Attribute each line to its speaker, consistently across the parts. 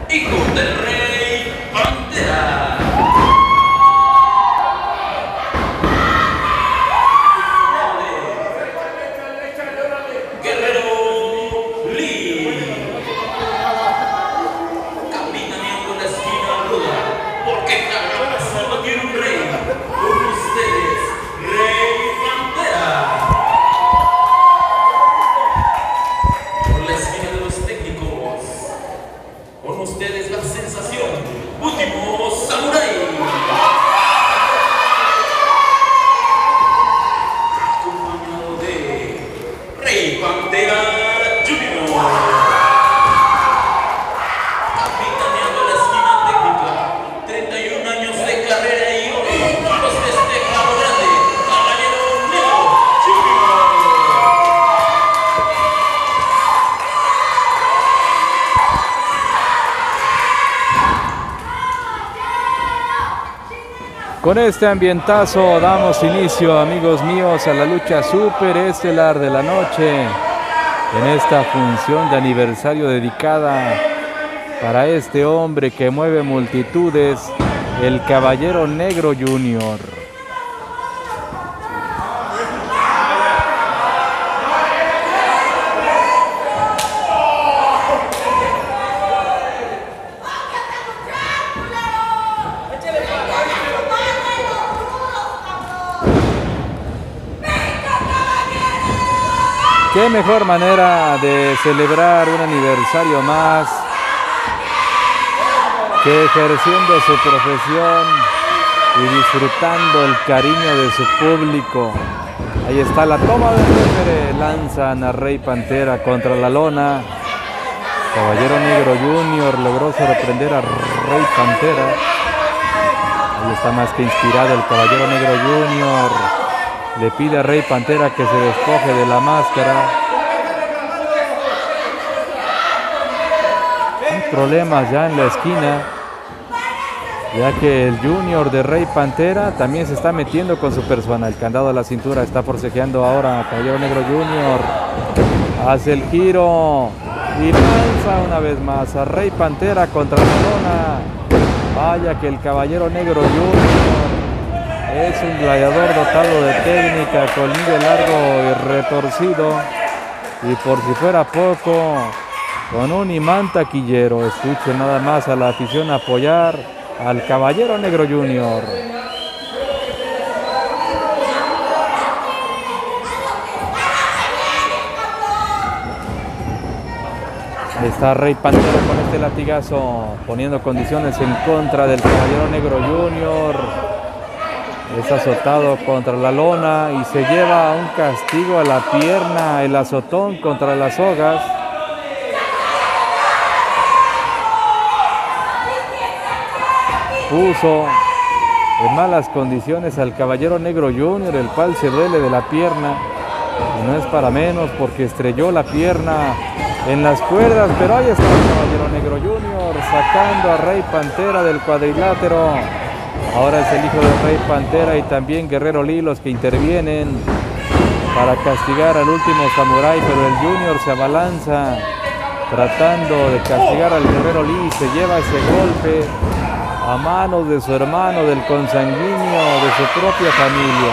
Speaker 1: hijo del Rey Pantera. Guerrero Lee. Capitaneando la esquina ruda, porque cada solo tiene un rey. Con ustedes, Rey Pantera. Por la esquina de los técnicos, con ustedes la sensación, Último Samurai. Acompañado de Rey Pantera Junior. Capitaneando la esquina técnica, 31 años de carrera y hoy los festeja lo grande, Caballero Negro Junior.
Speaker 2: Con este ambientazo damos inicio, amigos míos, a la lucha súper estelar de la noche en esta función de aniversario dedicada para este hombre que mueve multitudes, el Caballero Negro Junior. Qué mejor manera de celebrar un aniversario más que ejerciendo su profesión y disfrutando el cariño de su público. Ahí está la toma del referee, lanzan a Rey Pantera contra la lona. Caballero Negro Junior logró sorprender a Rey Pantera. Ahí está más que inspirado el Caballero Negro Junior. Le pide a Rey Pantera que se despoje de la máscara. Hay problemas ya en la esquina, ya que el Junior de Rey Pantera también se está metiendo con su persona. El candado a la cintura está forcejeando ahora a Caballero Negro Junior. Hace el giro y lanza una vez más a Rey Pantera contra la lona. Vaya que el Caballero Negro Junior es un gladiador dotado de técnica, colmillo largo y retorcido. Y por si fuera poco, con un imán taquillero. Escuchen nada más a la afición apoyar al Caballero Negro Junior. Está Rey Pantera con este latigazo, poniendo condiciones en contra del Caballero Negro Junior. Es azotado contra la lona y se lleva un castigo a la pierna, el azotón contra las sogas. Puso en malas condiciones al Caballero Negro Junior, el cual se duele de la pierna. Y no es para menos porque estrelló la pierna en las cuerdas, pero ahí está el Caballero Negro Junior sacando a Rey Pantera del cuadrilátero. Ahora es el hijo de Rey Pantera y también Guerrero Lee los que intervienen para castigar al último samurái, pero el Junior se abalanza tratando de castigar al Guerrero Lee. Se lleva ese golpe a manos de su hermano, del consanguíneo de su propia familia.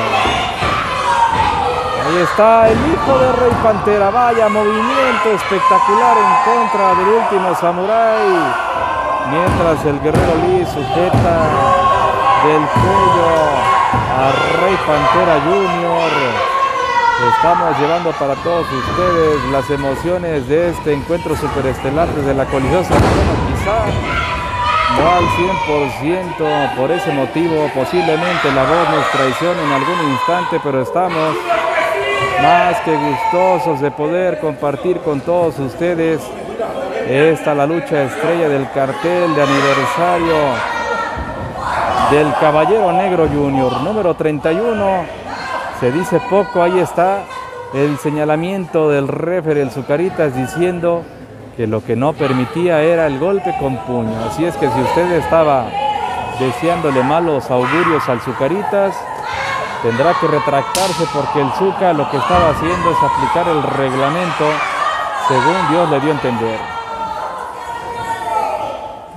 Speaker 2: Ahí está el hijo de Rey Pantera. Vaya movimiento espectacular en contra del último samurái, mientras el Guerrero Lee sujeta del cuello a Rey Pantera Junior. Estamos llevando para todos ustedes las emociones de este encuentro superestelar desde la Coliseo San Antonio. Quizá no al 100%, por ese motivo posiblemente la voz nos traicione en algún instante, pero estamos más que gustosos de poder compartir con todos ustedes la lucha estrella del cartel de aniversario del Caballero Negro Junior, número 31. Se dice poco, ahí está el señalamiento del referee, el Zucaritas, diciendo que lo que no permitía era el golpe con puño. Así es que si usted estaba deseándole malos augurios al Zucaritas, tendrá que retractarse, porque el Zuca lo que estaba haciendo es aplicar el reglamento según Dios le dio a entender.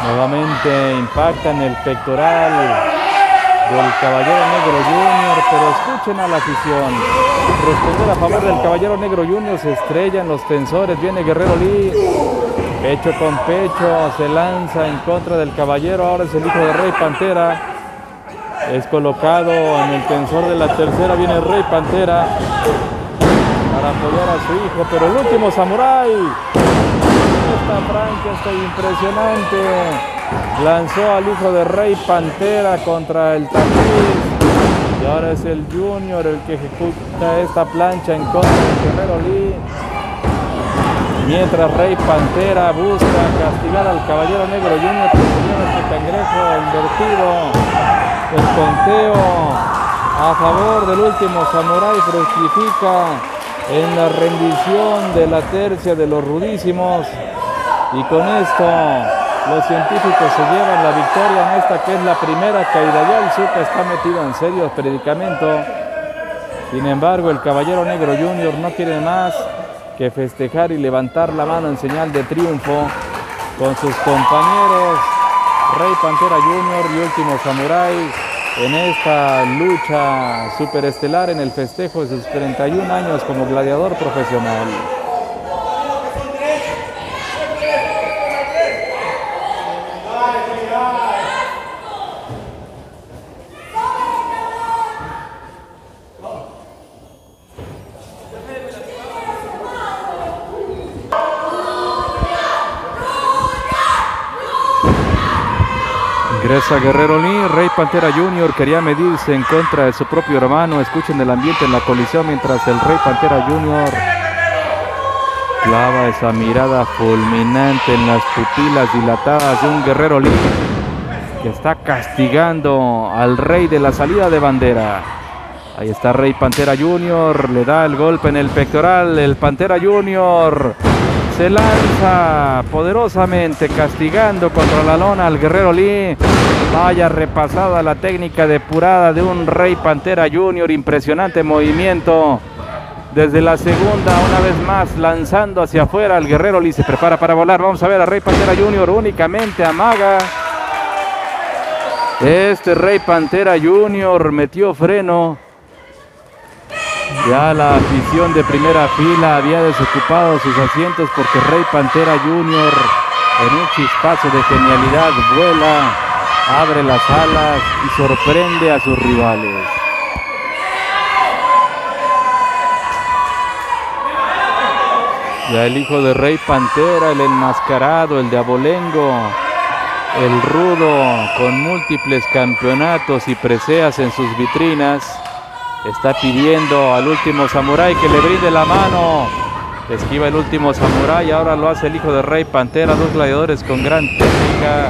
Speaker 2: Nuevamente impacta en el pectoral del Caballero Negro Junior, pero escuchen a la afición. Responder a favor del Caballero Negro Junior, se estrellan los tensores, viene Guerrero Lee, pecho con pecho, se lanza en contra del Caballero, ahora es el hijo de Rey Pantera, es colocado en el tensor de la tercera, viene Rey Pantera para apoyar a su hijo, pero el último samurái, esta Frankenstein está impresionante, lanzó al hijo de Rey Pantera contra el tapiz y ahora es el Junior el que ejecuta esta plancha en contra del Guerrero Lee, mientras Rey Pantera busca castigar al Caballero Negro Junior, este cangrejo invertido, el conteo a favor del último samurái fructifica en la rendición de la tercia de los rudísimos, y con esto los científicos se llevan la victoria en esta que es la primera caída. Ya el Zuka está metido en serios predicamentos. Sin embargo, el Caballero Negro Junior no quiere más que festejar y levantar la mano en señal de triunfo con sus compañeros Rey Pantera Junior y Último Samurái en esta lucha superestelar en el festejo de sus 31 años como gladiador profesional. Ingresa Guerrero Lee, Rey Pantera Junior quería medirse en contra de su propio hermano. Escuchen el ambiente en la colisión mientras el Rey Pantera Junior clava esa mirada fulminante en las pupilas dilatadas de un Guerrero Lee que está castigando al Rey de la salida de bandera. Ahí está Rey Pantera Junior, le da el golpe en el pectoral, el Pantera Junior se lanza poderosamente castigando contra la lona al Guerrero Lee. Vaya repasada la técnica depurada de un Rey Pantera Junior, impresionante movimiento. Desde la segunda, una vez más, lanzando hacia afuera al Guerrero Lee, se prepara para volar. Vamos a ver a Rey Pantera Junior, únicamente amaga. Este Rey Pantera Junior metió freno. Ya la afición de primera fila había desocupado sus asientos porque Rey Pantera Junior, en un chispazo de genialidad, vuela, abre las alas y sorprende a sus rivales. Ya el hijo de Rey Pantera, el enmascarado, el de abolengo, el rudo con múltiples campeonatos y preseas en sus vitrinas, está pidiendo al último samurái que le brinde la mano. Esquiva el último samurái, ahora lo hace el hijo de Rey Pantera, dos gladiadores con gran técnica,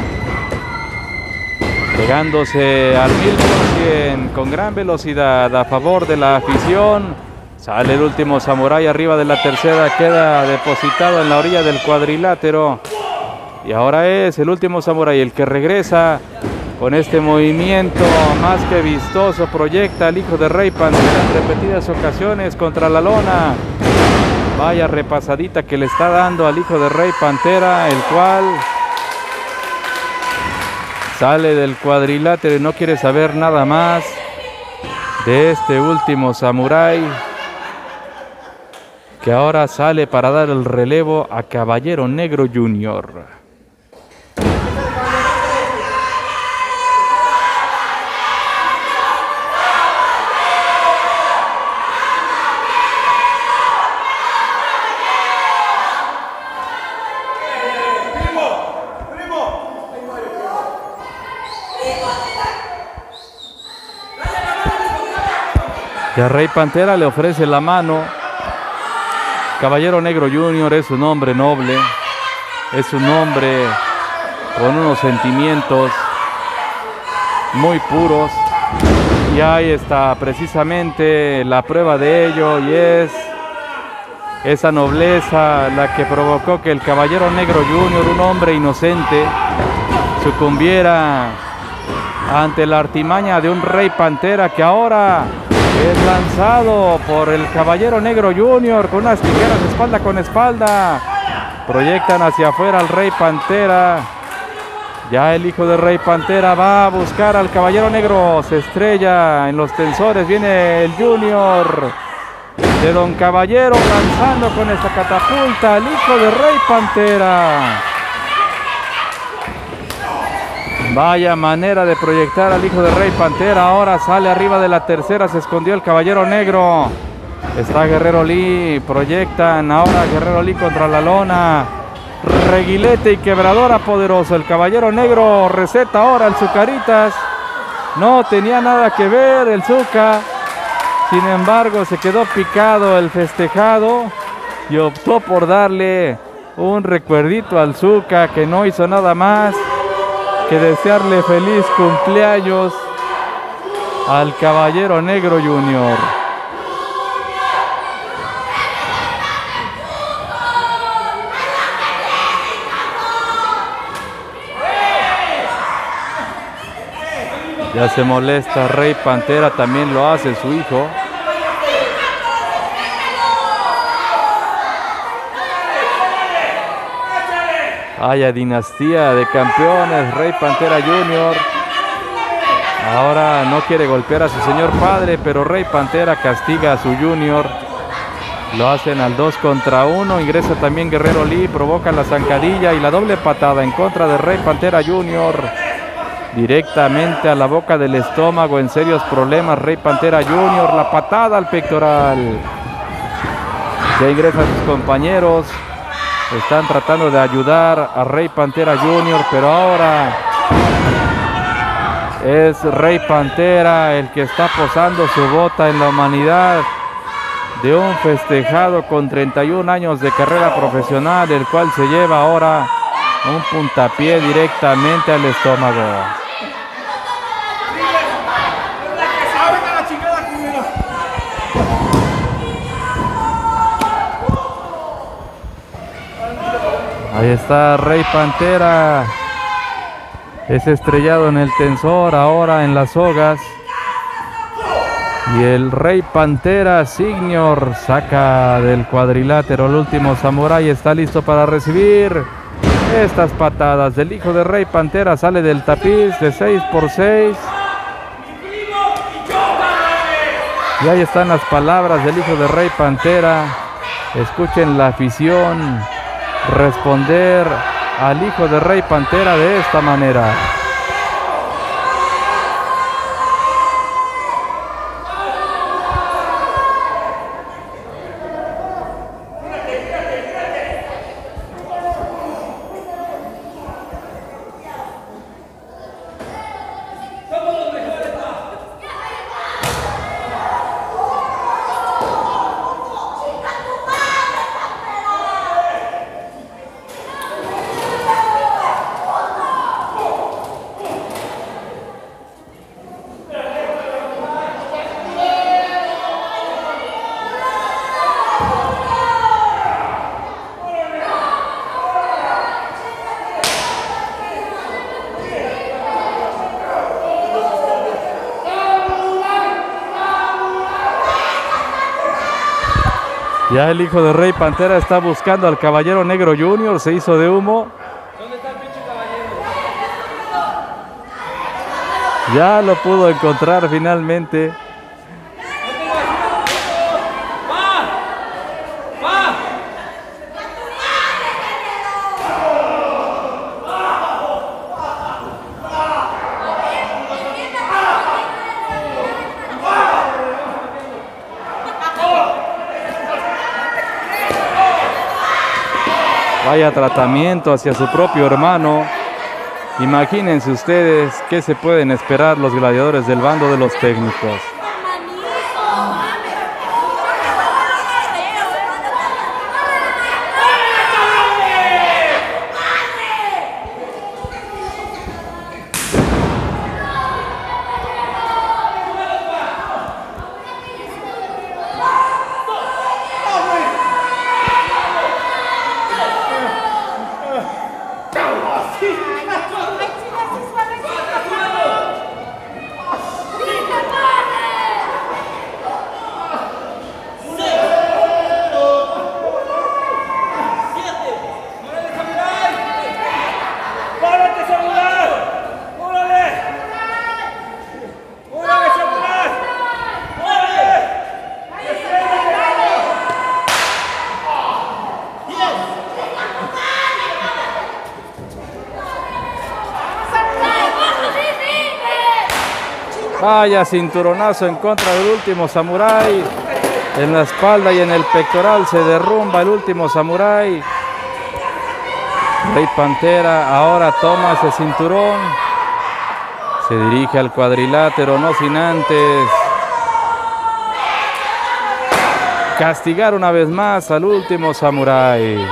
Speaker 2: pegándose al 1000% con gran velocidad a favor de la afición. Sale el último samurái arriba de la tercera, queda depositado en la orilla del cuadrilátero. Y ahora es el último samurái el que regresa con este movimiento más que vistoso. Proyecta al hijo de Rey Pantera en repetidas ocasiones contra la lona. Vaya repasadita que le está dando al hijo de Rey Pantera, el cual sale del cuadrilátero y no quiere saber nada más de este último samurái, que ahora sale para dar el relevo a Caballero Negro Junior. Ya Rey Pantera le ofrece la mano. Caballero Negro Junior es un hombre noble, es un hombre con unos sentimientos muy puros, y ahí está precisamente la prueba de ello, y es esa nobleza la que provocó que el Caballero Negro Junior, un hombre inocente, sucumbiera ante la artimaña de un Rey Pantera que ahora es lanzado por el Caballero Negro Junior con unas tijeras espalda con espalda. Proyectan hacia afuera al Rey Pantera. Ya el hijo de Rey Pantera va a buscar al Caballero Negro. Se estrella en los tensores. Viene el Junior de Don Caballero lanzando con esta catapulta al hijo de Rey Pantera. Vaya manera de proyectar al hijo de Rey Pantera. Ahora sale arriba de la tercera. Se escondió el Caballero Negro. Está Guerrero Lee. Proyectan ahora Guerrero Lee contra la lona. Reguilete y quebradora poderoso. El Caballero Negro receta ahora el Zucaritas. No tenía nada que ver el Zuca. Sin embargo, se quedó picado el festejado y optó por darle un recuerdito al Zuca, que no hizo nada más que desearle feliz cumpleaños al Caballero Negro Junior. Ya se molesta Rey Pantera, también lo hace su hijo. Vaya dinastía de campeones, Rey Pantera Junior. Ahora no quiere golpear a su señor padre, pero Rey Pantera castiga a su Junior. Lo hacen al 2 contra 1. Ingresa también Guerrero Lee, provoca la zancadilla y la doble patada en contra de Rey Pantera Junior. Directamente a la boca del estómago, en serios problemas Rey Pantera Junior. La patada al pectoral. Ya ingresan sus compañeros. Están tratando de ayudar a Rey Pantera Junior, pero ahora es Rey Pantera el que está posando su bota en la humanidad de un festejado con 31 años de carrera profesional, el cual se lleva ahora un puntapié directamente al estómago. Ahí está Rey Pantera. Es estrellado en el tensor, ahora en las sogas. Y el Rey Pantera Senior saca del cuadrilátero el último samurái. Está listo para recibir estas patadas del hijo de Rey Pantera. Sale del tapiz de 6x6. Y ahí están las palabras del hijo de Rey Pantera. Escuchen la afición responder al hijo de Rey Pantera de esta manera. Ya el hijo de Rey Pantera está buscando al Caballero Negro Junior. Se hizo de humo.
Speaker 3: ¿Dónde está el pinche caballero?
Speaker 2: Ya lo pudo encontrar finalmente. Vaya tratamiento hacia su propio hermano. Imagínense ustedes qué se pueden esperar los gladiadores del bando de los técnicos. Vaya cinturonazo en contra del último samurái. En la espalda y en el pectoral se derrumba el último samurái. Rey Pantera ahora toma ese cinturón. Se dirige al cuadrilátero, no sin antes castigar una vez más al último samurái.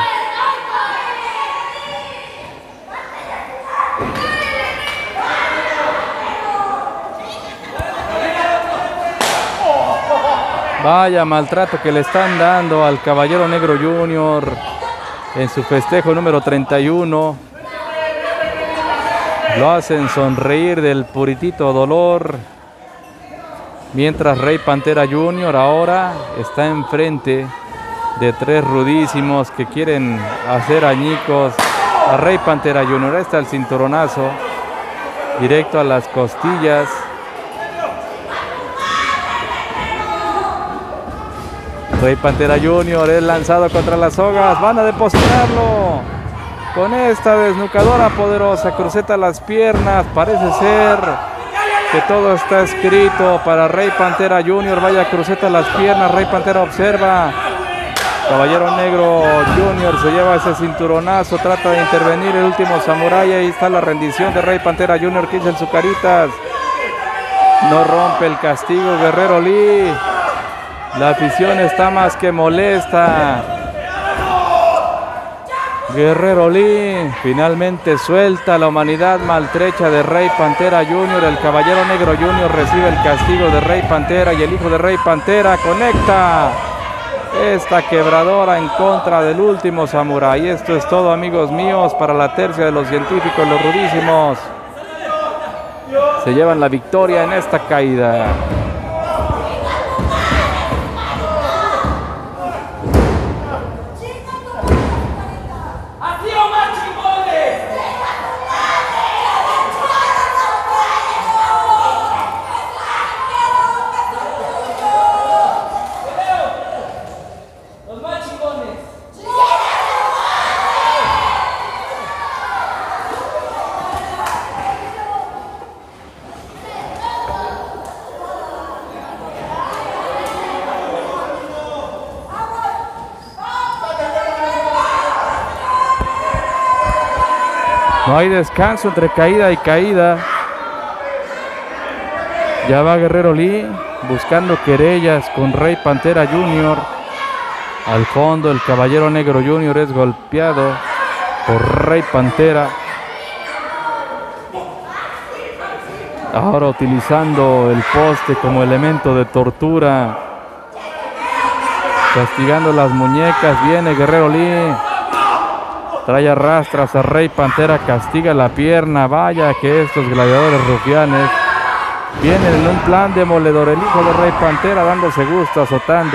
Speaker 2: Vaya maltrato que le están dando al Caballero Negro Junior en su festejo número 31. Lo hacen sonreír del puritito dolor. Mientras Rey Pantera Junior ahora está enfrente de tres rudísimos que quieren hacer añicos a Rey Pantera Junior. Ahí está el cinturonazo directo a las costillas. Rey Pantera Junior es lanzado contra las sogas. Van a depositarlo con esta desnucadora poderosa. Cruceta las piernas. Parece ser que todo está escrito para Rey Pantera Junior. Vaya, cruceta las piernas. Rey Pantera observa. Caballero Negro Junior se lleva ese cinturonazo. Trata de intervenir el último samurái. Ahí está la rendición de Rey Pantera Junior. Que dicen Sucaritas. No rompe el castigo Guerrero Lee. La afición está más que molesta. Guerrero Lee finalmente suelta la humanidad maltrecha de Rey Pantera Junior. El Caballero Negro Junior recibe el castigo de Rey Pantera y el hijo de Rey Pantera conecta esta quebradora en contra del último samurái. Esto es todo, amigos míos, para la tercia de los científicos, los rudísimos. Se llevan la victoria en esta caída. No hay descanso entre caída y caída. Ya va Guerrero Lee buscando querellas con Rey Pantera Junior. Al fondo el Caballero Negro Junior es golpeado por Rey Pantera. Ahora utilizando el poste como elemento de tortura. Castigando las muñecas. Viene Guerrero Lee. Trae arrastras a Rey Pantera, castiga la pierna. Vaya que estos gladiadores rufianes vienen en un plan demoledor. El hijo de Rey Pantera dándose gusto, azotando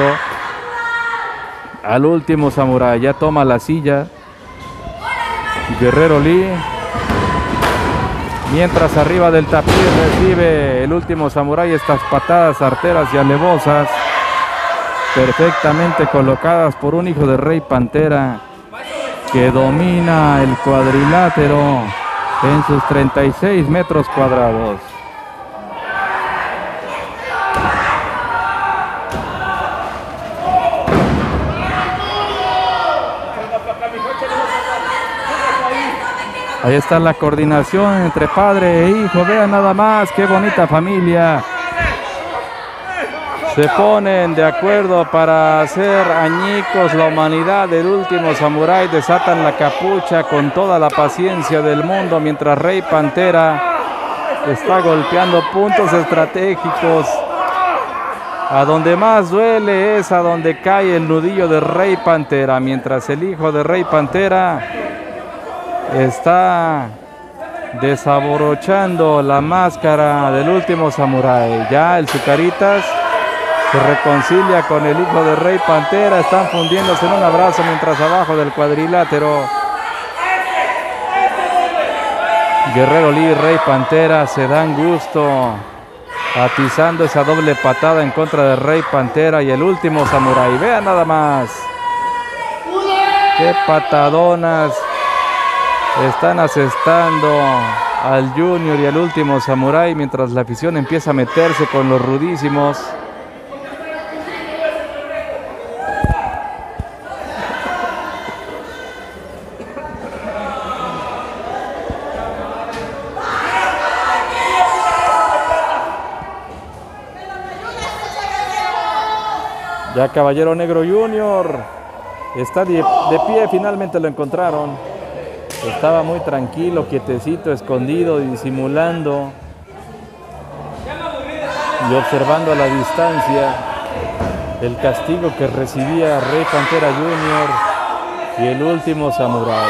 Speaker 2: al último samurái. Ya toma la silla Guerrero Lee. Mientras arriba del tapiz recibe el último samurái estas patadas arteras y alevosas, perfectamente colocadas por un hijo de Rey Pantera que domina el cuadrilátero en sus 36 metros cuadrados. Ahí está la coordinación entre padre e hijo. Vean nada más, qué bonita familia. Se ponen de acuerdo para hacer añicos la humanidad del último samurái. Desatan la capucha con toda la paciencia del mundo mientras Rey Pantera está golpeando puntos estratégicos. A donde más duele es a donde cae el nudillo de Rey Pantera, mientras el hijo de Rey Pantera está desabrochando la máscara del último samurái. Ya el Sucaritas se reconcilia con el hijo de Rey Pantera. Están fundiéndose en un abrazo mientras abajo del cuadrilátero Guerrero Lee y Rey Pantera se dan gusto atizando esa doble patada en contra de Rey Pantera y el último samurái. Vean nada más qué patadonas están asestando al Junior y al último Samurái, mientras la afición empieza a meterse con los rudísimos. Ya Caballero Negro Junior está de pie, finalmente lo encontraron. Estaba muy tranquilo, quietecito, escondido, disimulando y observando a la distancia el castigo que recibía Rey Pantera Junior y el último Samurái.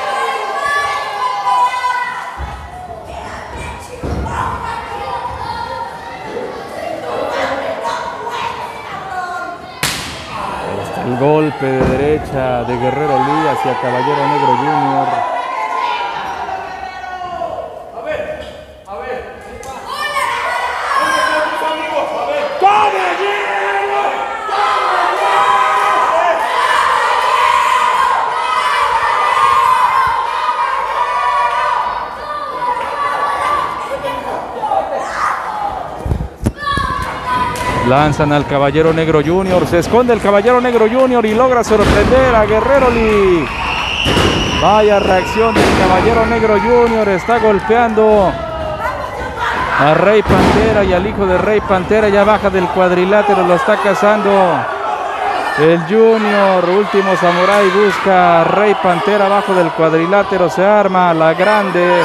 Speaker 2: El golpe de derecha de Guerrero Lee hacia Caballero Negro Junior. Lanzan al Caballero Negro Junior, se esconde el Caballero Negro Junior y logra sorprender a Guerrero Lee. Vaya reacción del Caballero Negro Junior, está golpeando a Rey Pantera y al hijo de Rey Pantera, ya baja del cuadrilátero, lo está cazando el Junior. Último Samurái busca a Rey Pantera abajo del cuadrilátero, se arma la grande.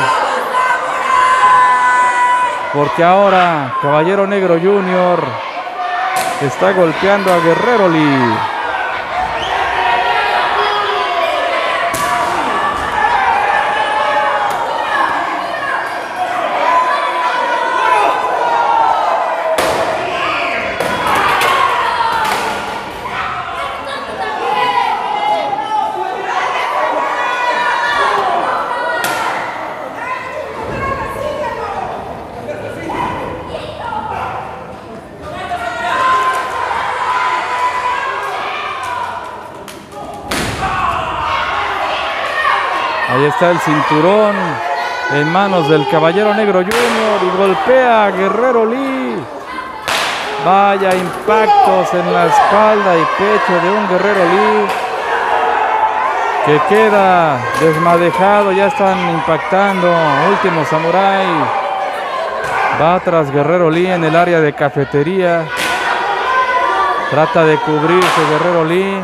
Speaker 2: Porque ahora Caballero Negro Junior está golpeando a Guerrero Lee. Ahí está el cinturón en manos del Caballero Negro Junior y golpea a Guerrero Lee. Vaya impactos en la espalda y pecho de un Guerrero Lee que queda desmadejado. Ya están impactando. Último Samurái va tras Guerrero Lee en el área de cafetería. Trata de cubrirse Guerrero Lee.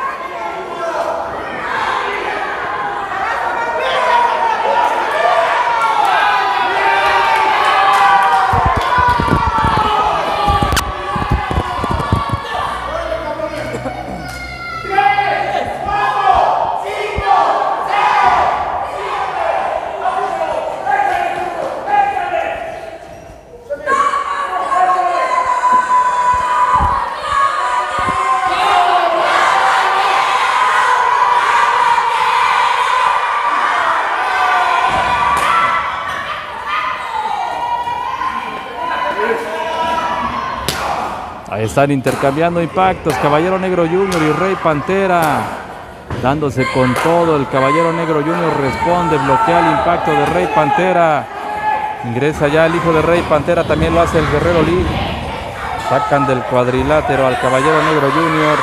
Speaker 2: Ahí están intercambiando impactos Caballero Negro Junior y Rey Pantera, dándose con todo. El Caballero Negro Junior responde, bloquea el impacto de Rey Pantera. Ingresa ya el hijo de Rey Pantera, también lo hace el Guerrero Lee. Sacan del cuadrilátero al Caballero Negro Junior.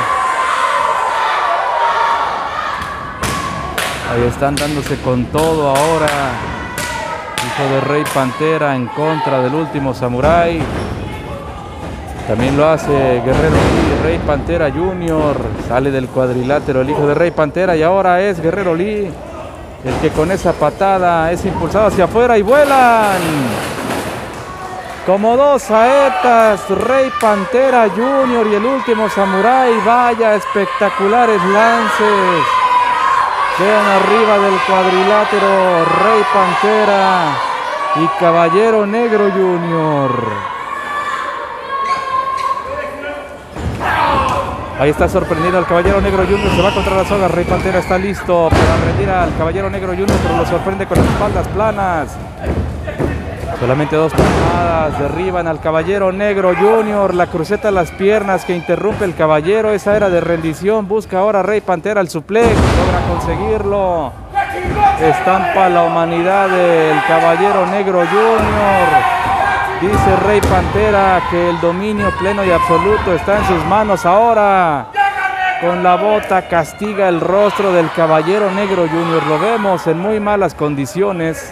Speaker 2: Ahí están dándose con todo ahora. Hijo de Rey Pantera en contra del último Samurái. También lo hace Guerrero Lee, Rey Pantera Junior. Sale del cuadrilátero el hijo de Rey Pantera y ahora es Guerrero Lee el que con esa patada es impulsado hacia afuera y vuelan como dos saetas Rey Pantera Junior y el último Samurái. Vaya espectaculares lances. Quedan arriba del cuadrilátero Rey Pantera y Caballero Negro Junior. Ahí está sorprendido el Caballero Negro Junior, se va contra la soga. Rey Pantera está listo para rendir al Caballero Negro Junior, pero lo sorprende con las espaldas planas. Solamente dos palmadas derriban al Caballero Negro Junior. La cruceta a las piernas que interrumpe el Caballero. Esa era de rendición. Busca ahora Rey Pantera el suplex. Logra conseguirlo. estampa la humanidad del Caballero Negro Junior. Dice Rey Pantera que el dominio pleno y absoluto está en sus manos ahora. Con la bota castiga el rostro del Caballero Negro Junior. Lo vemos en muy malas condiciones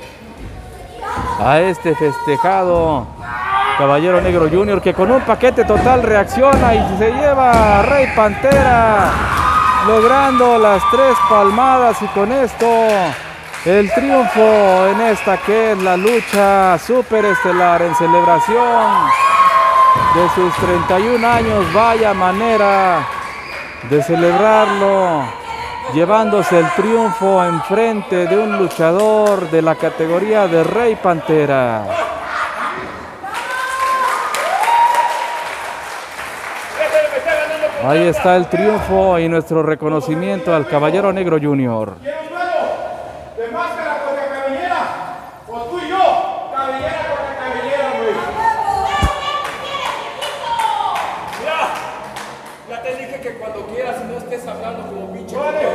Speaker 2: a este festejado Caballero Negro Junior, que con un paquete total reacciona y se lleva a Rey Pantera, logrando las 3 palmadas, y con esto el triunfo en esta que es la lucha superestelar en celebración de sus 31 años. Vaya manera de celebrarlo, llevándose el triunfo enfrente de un luchador de la categoría de Rey Pantera. Ahí está el triunfo y nuestro reconocimiento al Caballero Negro Junior.
Speaker 4: ¿Quién es nuevo? De máscara contra cabellera. O tú y yo. Cabellera contra cabellera, güey.
Speaker 3: Mira, ya te dije que cuando quieras no estés hablando como pinche.
Speaker 4: Ahorita.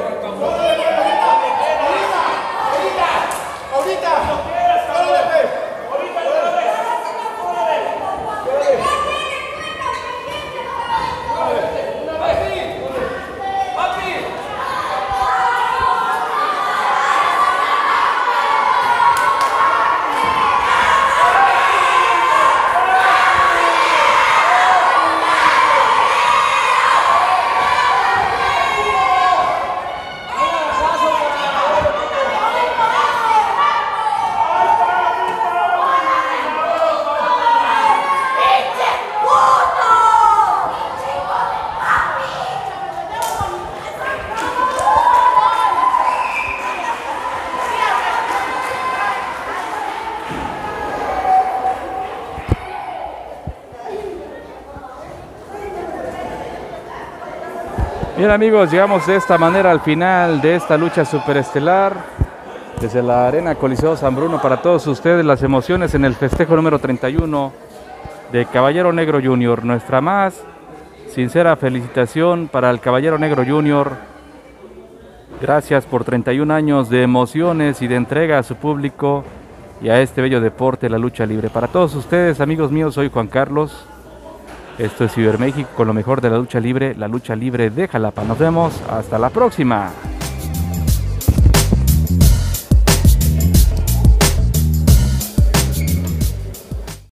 Speaker 2: Bien amigos, llegamos de esta manera al final de esta lucha superestelar desde la Arena Coliseo San Bruno. Para todos ustedes las emociones en el festejo número 31 de Caballero Negro Junior. Nuestra más sincera felicitación para el Caballero Negro Junior. Gracias por 31 años de emociones y de entrega a su público y a este bello deporte, la lucha libre. Para todos ustedes, amigos míos, soy Juan Carlos. Esto es Ciberméxico con lo mejor de la lucha libre de Jalapa. Nos vemos hasta la próxima.